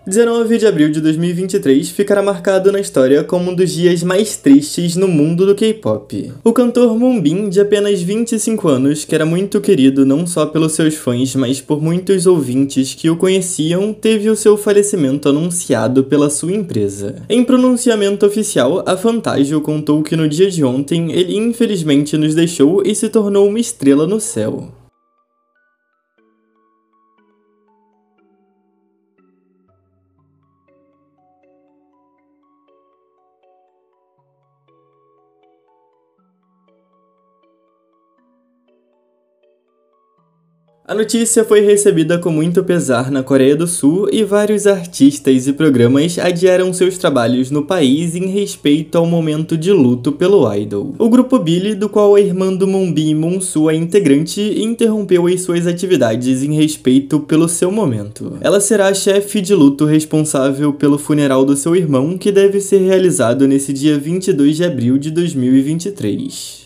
19 de abril de 2023 ficará marcado na história como um dos dias mais tristes no mundo do K-pop. O cantor Moonbin, de apenas 25 anos, que era muito querido não só pelos seus fãs, mas por muitos ouvintes que o conheciam, teve o seu falecimento anunciado pela sua empresa. Em pronunciamento oficial, a Fantagio contou que no dia de ontem ele infelizmente nos deixou e se tornou uma estrela no céu. A notícia foi recebida com muito pesar na Coreia do Sul e vários artistas e programas adiaram seus trabalhos no país em respeito ao momento de luto pelo idol. O grupo Billy, do qual a irmã do Moonbin, Monsu, é integrante, interrompeu as suas atividades em respeito pelo seu momento. Ela será a chefe de luto responsável pelo funeral do seu irmão, que deve ser realizado nesse dia 22 de abril de 2023.